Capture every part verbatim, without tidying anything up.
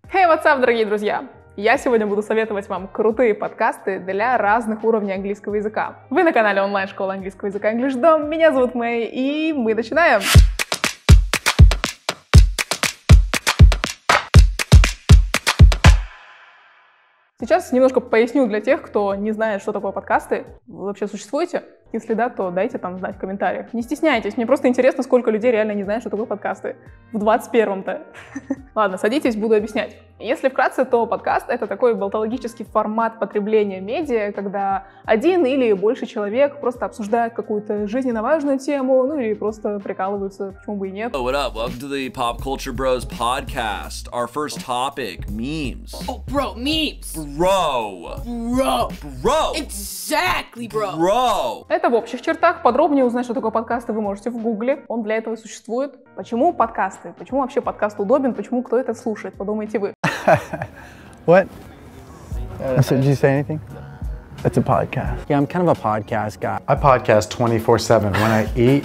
Hey, what's up, дорогие друзья! Я сегодня буду советовать вам крутые подкасты для разных уровней английского языка. Вы на канале онлайн-школы английского языка EnglishDom, меня зовут Мэй, и мы начинаем! Сейчас немножко поясню для тех, кто не знает, что такое подкасты. Вы вообще существуете? Если да, то дайте там знать в комментариях. Не стесняйтесь, мне просто интересно, сколько людей реально не знает, что такое подкасты. В двадцать первом-то. Ладно, садитесь, буду объяснять. Если вкратце, то подкаст — это такой болтологический формат потребления медиа, когда один или больше человек просто обсуждают какую-то жизненно важную тему, ну или просто прикалываются, почему бы и нет. Oh, what up? Welcome to the Pop Culture Bros podcast. Our first topic, memes. Oh, bro, memes. Bro. Bro. Bro. Exactly, bro. Bro. Это в общих чертах. Подробнее узнать, что такое подкасты, вы можете в гугле. Он для этого и существует. Почему подкасты? Почему вообще подкаст удобен? Почему кто это слушает? Подумайте вы. What? Uh, so, did you say anything? It's a podcast. Yeah, I'm kind of a podcast guy. I podcast twenty-four seven when I eat,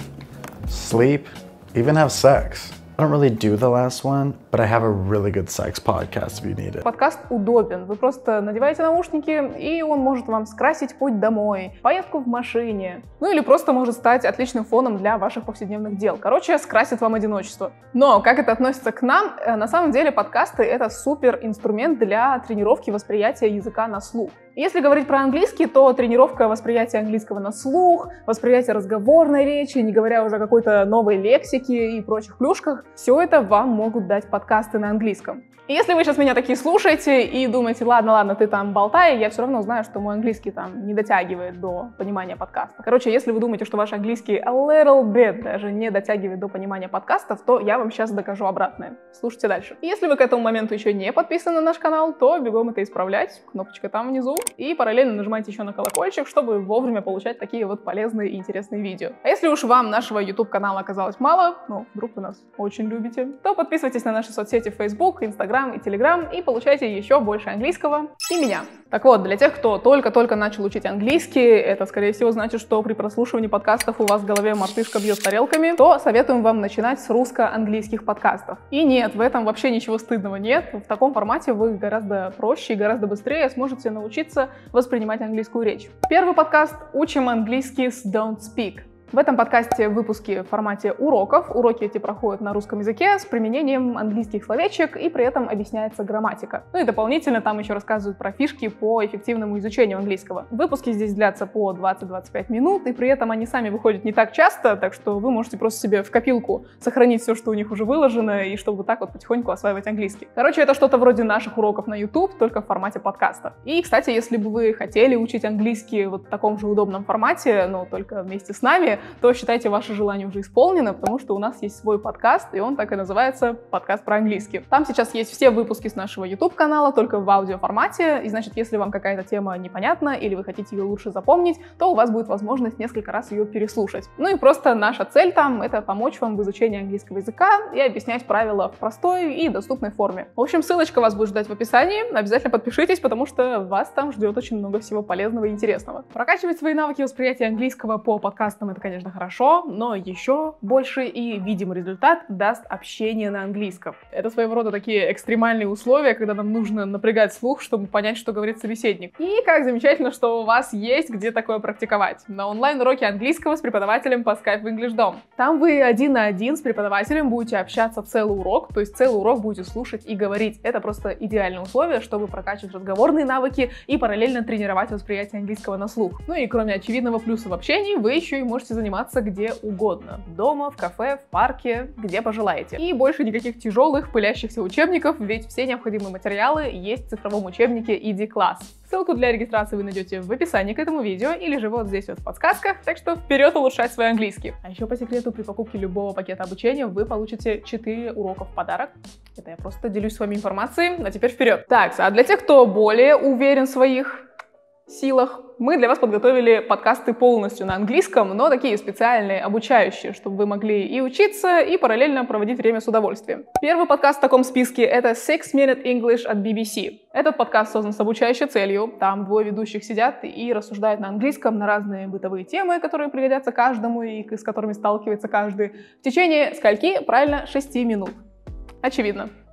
sleep, even have sex. I don't really do the last one, but I have a really good sex podcast if you need it. Подкаст удобен. Вы просто надеваете наушники, и он может вам скрасить путь домой, поездку в машине. Ну или просто может стать отличным фоном для ваших повседневных дел. Короче, скрасит вам одиночество. Но как это относится к нам? На самом деле подкасты — это супер инструмент для тренировки восприятия языка на слух. Если говорить про английский, то тренировка восприятия английского на слух, восприятие разговорной речи, не говоря уже о какой-то новой лексике и прочих плюшках, все это вам могут дать подкасты на английском. И если вы сейчас меня такие слушаете и думаете, ладно, ладно, ты там болтай, я все равно знаю, что мой английский там не дотягивает до понимания подкаста. Короче, если вы думаете, что ваш английский a little bit даже не дотягивает до понимания подкастов, то я вам сейчас докажу обратное. Слушайте дальше. И если вы к этому моменту еще не подписаны на наш канал, то бегом это исправлять. Кнопочка там внизу. И параллельно нажимайте еще на колокольчик, чтобы вовремя получать такие вот полезные и интересные видео. А если уж вам нашего YouTube-канала оказалось мало, ну, вдруг вы нас очень любите, то подписывайтесь на наши соцсети Facebook, Instagram и Telegram и получайте еще больше английского и меня. Так вот, для тех, кто только-только начал учить английский, это, скорее всего, значит, что при прослушивании подкастов у вас в голове мартышка бьет тарелками, то советуем вам начинать с русско-английских подкастов. И нет, в этом вообще ничего стыдного нет. В таком формате вы гораздо проще и гораздо быстрее сможете научиться воспринимать английскую речь. Первый подкаст «Учим английский с Don't Speak». В этом подкасте выпуски в формате уроков. Уроки эти проходят на русском языке с применением английских словечек, и при этом объясняется грамматика. Ну и дополнительно там еще рассказывают про фишки по эффективному изучению английского. Выпуски здесь длятся по двадцать-двадцать пять минут, и при этом они сами выходят не так часто, так что вы можете просто себе в копилку сохранить все, что у них уже выложено, и чтобы вот так вот потихоньку осваивать английский. Короче, это что-то вроде наших уроков на YouTube, только в формате подкаста. И, кстати, если бы вы хотели учить английский вот в таком же удобном формате, но только вместе с нами, то считайте, ваше желание уже исполнено, потому что у нас есть свой подкаст, и он так и называется «Подкаст про английский». Там сейчас есть все выпуски с нашего YouTube-канала, только в аудиоформате, и значит, если вам какая-то тема непонятна или вы хотите ее лучше запомнить, то у вас будет возможность несколько раз ее переслушать. Ну и просто наша цель там — это помочь вам в изучении английского языка и объяснять правила в простой и доступной форме. В общем, ссылочка вас будет ждать в описании, обязательно подпишитесь, потому что вас там ждет очень много всего полезного и интересного. Прокачивать свои навыки восприятия английского по подкастам — это, конечно, хорошо, но еще больше и видимый результат даст общение на английском. Это своего рода такие экстремальные условия, когда нам нужно напрягать слух, чтобы понять, что говорит собеседник. И как замечательно, что у вас есть где такое практиковать. На онлайн-уроке английского с преподавателем по Skype в EnglishDom. Там вы один на один с преподавателем будете общаться целый урок, то есть целый урок будете слушать и говорить. Это просто идеальное условие, чтобы прокачивать разговорные навыки и параллельно тренировать восприятие английского на слух. Ну и кроме очевидного плюса в общении, вы еще и можете заниматься заниматься где угодно. Дома, в кафе, в парке, где пожелаете. И больше никаких тяжелых, пылящихся учебников, ведь все необходимые материалы есть в цифровом учебнике и ди класс. Ссылку для регистрации вы найдете в описании к этому видео или же вот здесь вот в подсказках, так что вперед улучшать свой английский. А еще по секрету, при покупке любого пакета обучения вы получите четыре урока в подарок. Это я просто делюсь с вами информацией, а теперь вперед. Так, а для тех, кто более уверен в своих силах, мы для вас подготовили подкасты полностью на английском, но такие специальные, обучающие, чтобы вы могли и учиться, и параллельно проводить время с удовольствием. Первый подкаст в таком списке — это Six Minute English от би би си. Этот подкаст создан с обучающей целью. Там двое ведущих сидят и рассуждают на английском на разные бытовые темы, которые пригодятся каждому и с которыми сталкивается каждый. В течение скольки? Правильно, шести минут. Очевидно.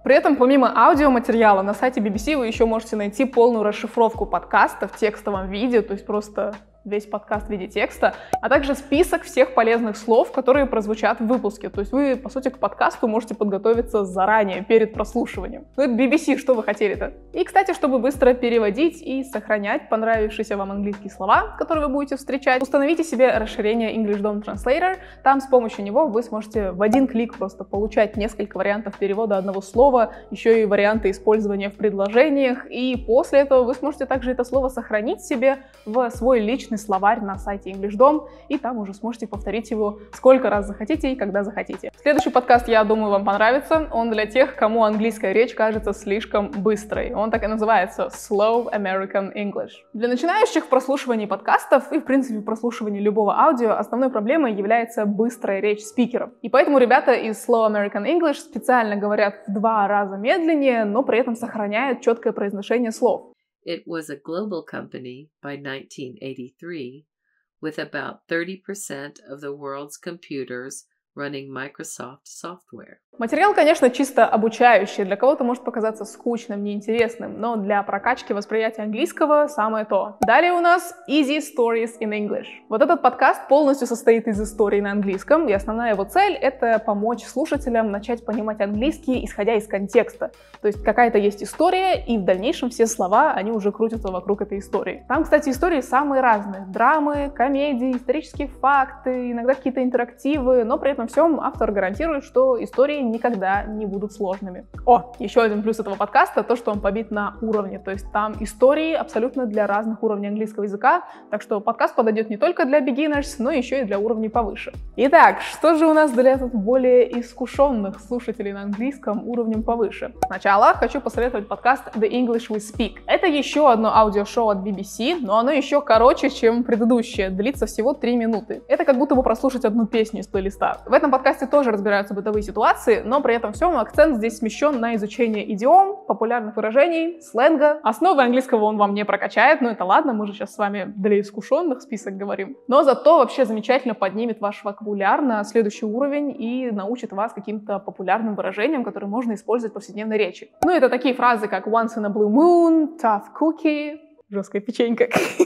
При этом, помимо аудиоматериала, на сайте би би си вы еще можете найти полную расшифровку подкаста в текстовом виде, то есть просто весь подкаст в виде текста, а также список всех полезных слов, которые прозвучат в выпуске. То есть вы, по сути, к подкасту можете подготовиться заранее, перед прослушиванием. Ну это би би си, что вы хотели-то? И, кстати, чтобы быстро переводить и сохранять понравившиеся вам английские слова, которые вы будете встречать, установите себе расширение EnglishDom Translator. Там с помощью него вы сможете в один клик просто получать несколько вариантов перевода одного слова, еще и варианты использования в предложениях, и после этого вы сможете также это слово сохранить себе в свой личный словарь на сайте EnglishDom, и там уже сможете повторить его сколько раз захотите и когда захотите. Следующий подкаст, я думаю, вам понравится. Он для тех, кому английская речь кажется слишком быстрой. Он так и называется Slow American English. Для начинающих в прослушивании подкастов и, в принципе, в прослушивании любого аудио основной проблемой является быстрая речь спикеров. И поэтому ребята из Slow American English специально говорят в два раза медленнее, но при этом сохраняют четкое произношение слов. It was a global company by nineteen eighty-three, with about thirty percent of the world's computers running Microsoft software. Материал, конечно, чисто обучающий, для кого-то может показаться скучным, неинтересным, но для прокачки восприятия английского самое то. Далее у нас Easy Stories in English. Вот этот подкаст полностью состоит из историй на английском, и основная его цель — это помочь слушателям начать понимать английский, исходя из контекста. То есть какая-то есть история, и в дальнейшем все слова, они уже крутятся вокруг этой истории. Там, кстати, истории самые разные. Драмы, комедии, исторические факты, иногда какие-то интерактивы, но при этом всем автор гарантирует, что истории никогда не будут сложными. О, еще один плюс этого подкаста — то, что он побит на уровне. То есть там истории абсолютно для разных уровней английского языка, так что подкаст подойдет не только для beginners, но еще и для уровней повыше. Итак, что же у нас для тут более искушенных слушателей на английском уровнем повыше? Сначала хочу посоветовать подкаст The English We Speak. Это еще одно аудиошоу от би би си, но оно еще короче, чем предыдущее, длится всего три минуты. Это как будто бы прослушать одну песню из плейлиста. В этом подкасте тоже разбираются бытовые ситуации, но при этом всем акцент здесь смещен на изучение идиом, популярных выражений, сленга. Основы английского он вам не прокачает, но это ладно, мы же сейчас с вами для искушенных список говорим. Но зато вообще замечательно поднимет ваш вокабуляр на следующий уровень и научит вас каким-то популярным выражениям, которые можно использовать в повседневной речи. Ну, это такие фразы, как once in a blue moon, tough cookie, жесткая печенька.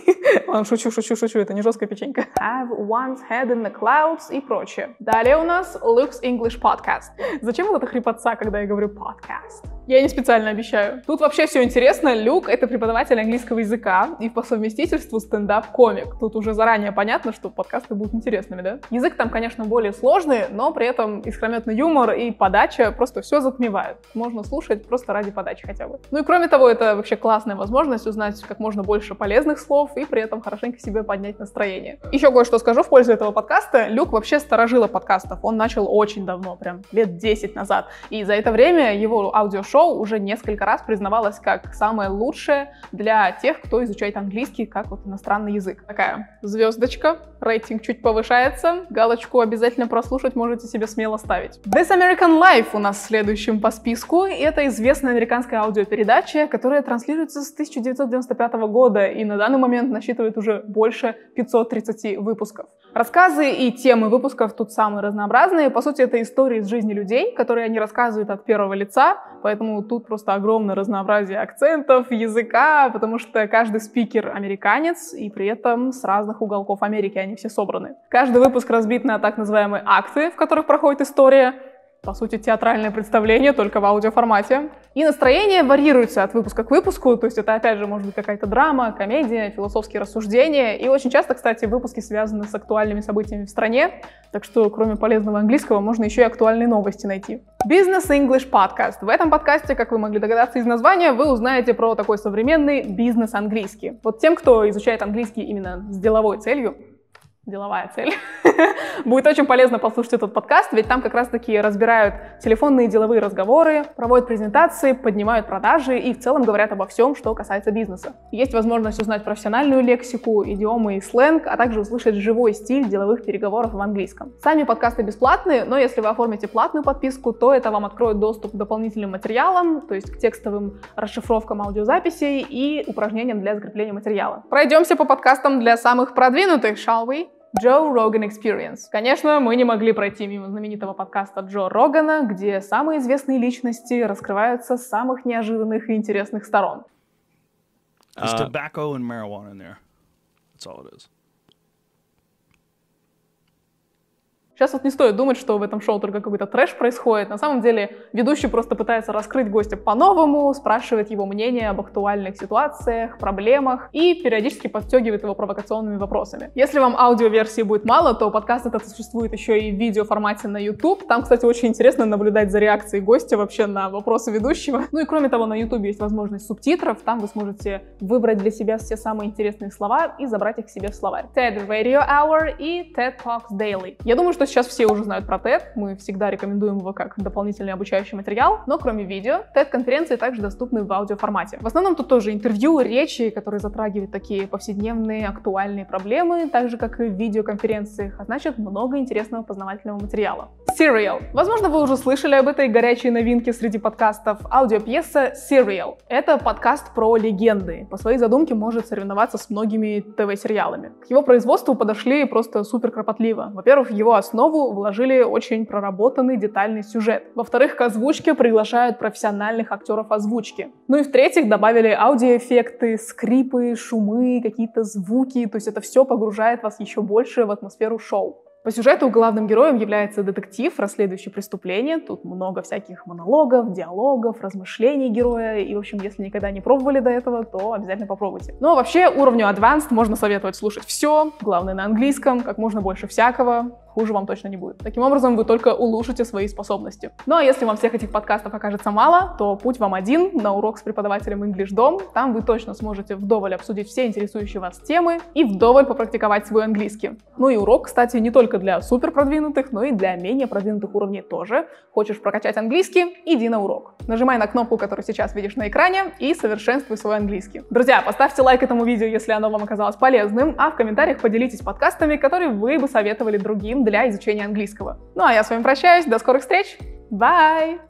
Шучу, шучу, шучу, это не жесткая печенька. Have one's head in the clouds и прочее. Далее у нас Luke's English Podcast. Зачем вот эта хрипотца, когда я говорю podcast? Я не специально обещаю. Тут вообще все интересно. Люк — это преподаватель английского языка и по совместительству стендап-комик. Тут уже заранее понятно, что подкасты будут интересными, да? Язык там, конечно, более сложный, но при этом искрометный юмор и подача просто все затмевают. Можно слушать просто ради подачи хотя бы. Ну и кроме того, это вообще классная возможность узнать как можно больше полезных слов и при этом хорошенько себе поднять настроение. Еще кое-что скажу в пользу этого подкаста. Люк вообще старожила подкастов. Он начал очень давно, прям лет десять назад. И за это время его аудиошоу уже несколько раз признавалось как самое лучшее для тех, кто изучает английский как вот иностранный язык. Такая звездочка, рейтинг чуть повышается, галочку обязательно прослушать можете себе смело ставить. This American Life у нас следующим по списку. И это известная американская аудиопередача, которая транслируется с тысяча девятьсот девяносто пятого года и на данный момент насчитывает уже больше пятисот тридцати выпусков. Рассказы и темы выпусков тут самые разнообразные. По сути, это истории из жизни людей, которые они рассказывают от первого лица, поэтому тут просто огромное разнообразие акцентов, языка, потому что каждый спикер американец, и при этом с разных уголков Америки они все собраны. Каждый выпуск разбит на так называемые акты, в которых проходит история. По сути, театральное представление, только в аудиоформате. И настроение варьируется от выпуска к выпуску, то есть это, опять же, может быть какая-то драма, комедия, философские рассуждения. И очень часто, кстати, выпуски связаны с актуальными событиями в стране, так что кроме полезного английского можно еще и актуальные новости найти. Business English Podcast. В этом подкасте, как вы могли догадаться из названия, вы узнаете про такой современный бизнес-английский. Вот тем, кто изучает английский именно с деловой целью, деловая цель. Будет очень полезно послушать этот подкаст, ведь там как раз-таки разбирают телефонные деловые разговоры, проводят презентации, поднимают продажи и в целом говорят обо всем, что касается бизнеса. Есть возможность узнать профессиональную лексику, идиомы и сленг, а также услышать живой стиль деловых переговоров в английском. Сами подкасты бесплатные, но если вы оформите платную подписку, то это вам откроет доступ к дополнительным материалам, то есть к текстовым расшифровкам аудиозаписей и упражнениям для закрепления материала. Пройдемся по подкастам для самых продвинутых, shall we? Joe Rogan Experience. Конечно, мы не могли пройти мимо знаменитого подкаста Джо Рогана, где самые известные личности раскрываются с самых неожиданных и интересных сторон. There's tobacco and marijuana in there. That's all it is. Сейчас вот не стоит думать, что в этом шоу только какой-то трэш происходит. На самом деле ведущий просто пытается раскрыть гостя по-новому, спрашивает его мнение об актуальных ситуациях, проблемах и периодически подстегивает его провокационными вопросами. Если вам аудиоверсии будет мало, то подкаст этот существует еще и в видеоформате на YouTube. Там, кстати, очень интересно наблюдать за реакцией гостя вообще на вопросы ведущего. Ну и кроме того, на YouTube есть возможность субтитров. Там вы сможете выбрать для себя все самые интересные слова и забрать их к себе в словарь. TED Radio Hour и TED Talks Daily. Я думаю, что сейчас все уже знают про TED, мы всегда рекомендуем его как дополнительный обучающий материал, но кроме видео, TED-конференции также доступны в аудиоформате. В основном тут тоже интервью, речи, которые затрагивают такие повседневные, актуальные проблемы, так же, как и в видеоконференциях, а значит, много интересного познавательного материала. Serial. Возможно, вы уже слышали об этой горячей новинке среди подкастов. Аудиопьеса Serial. Это подкаст про легенды. По своей задумке может соревноваться с многими ТВ-сериалами. К его производству подошли просто супер кропотливо. Во-первых, в его основу вложили очень проработанный детальный сюжет. Во-вторых, к озвучке приглашают профессиональных актеров озвучки. Ну и в-третьих, добавили аудиоэффекты, скрипы, шумы, какие-то звуки. То есть это все погружает вас еще больше в атмосферу шоу. По сюжету главным героем является детектив, расследующий преступления. Тут много всяких монологов, диалогов, размышлений героя. И, в общем, если никогда не пробовали до этого, то обязательно попробуйте. Ну а вообще, уровню Advanced можно советовать слушать все. Главное на английском, как можно больше всякого. Хуже вам точно не будет. Таким образом, вы только улучшите свои способности. Ну а если вам всех этих подкастов окажется мало, то путь вам один на урок с преподавателем EnglishDom. Там вы точно сможете вдоволь обсудить все интересующие вас темы и вдоволь попрактиковать свой английский. Ну и урок, кстати, не только для супер продвинутых, но и для менее продвинутых уровней тоже. Хочешь прокачать английский? Иди на урок. Нажимай на кнопку, которую сейчас видишь на экране, и совершенствуй свой английский. Друзья, поставьте лайк этому видео, если оно вам оказалось полезным, а в комментариях поделитесь подкастами, которые вы бы советовали другим для изучения английского. Ну а я с вами прощаюсь, до скорых встреч, bye!